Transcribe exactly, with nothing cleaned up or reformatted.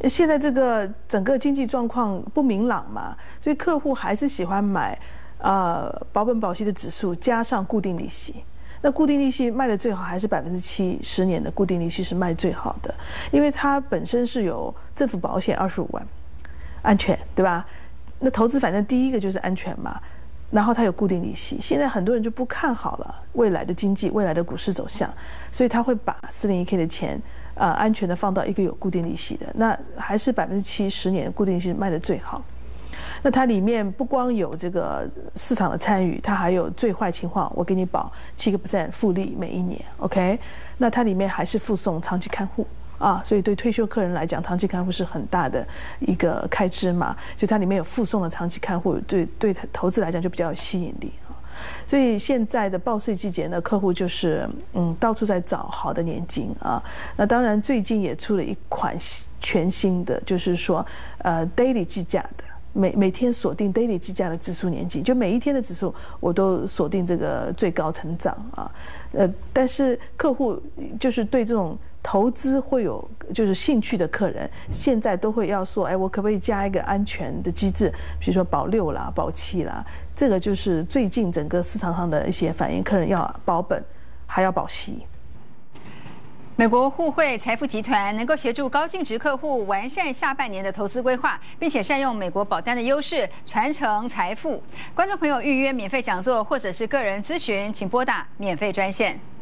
现在这个整个经济状况不明朗嘛，所以客户还是喜欢买呃保本保息的指数加上固定利息。那固定利息卖的最好还是百分之七，十年的固定利息是卖最好的，因为它本身是有政府保险二十五万，安全对吧？那投资反正第一个就是安全嘛。然后它有固定利息，现在很多人就不看好了未来的经济、未来的股市走向，所以他会把四零一 K 的钱，呃，安全的放到一个有固定利息的，那还是百分之七十年固定利息卖的最好。那它里面不光有这个市场的参与，它还有最坏情况，我给你保七个 percent 复利每一年 ，OK？ 那它里面还是附送长期看护。啊，所以对退休客人来讲，长期看护是很大的一个开支嘛，所以它里面有附送的长期看护，对对投资来讲就比较有吸引力啊。所以现在的报税季节呢，客户就是嗯到处在找好的年金啊。那当然最近也出了一款全新的，就是说呃 daily 计价的。每每天锁定 daily 计价的指数年金，就每一天的指数我都锁定这个最高成长啊，呃，但是客户就是对这种投资会有就是兴趣的客人，现在都会要说，哎，我可不可以加一个安全的机制，比如说保六啦、保七啦，这个就是最近整个市场上的一些反应，客人要保本还要保息。 美国互惠财富集团能够协助高净值客户完善下半年的投资规划，并且善用美国保单的优势传承财富。观众朋友预约免费讲座或者是个人咨询，请拨打免费专线。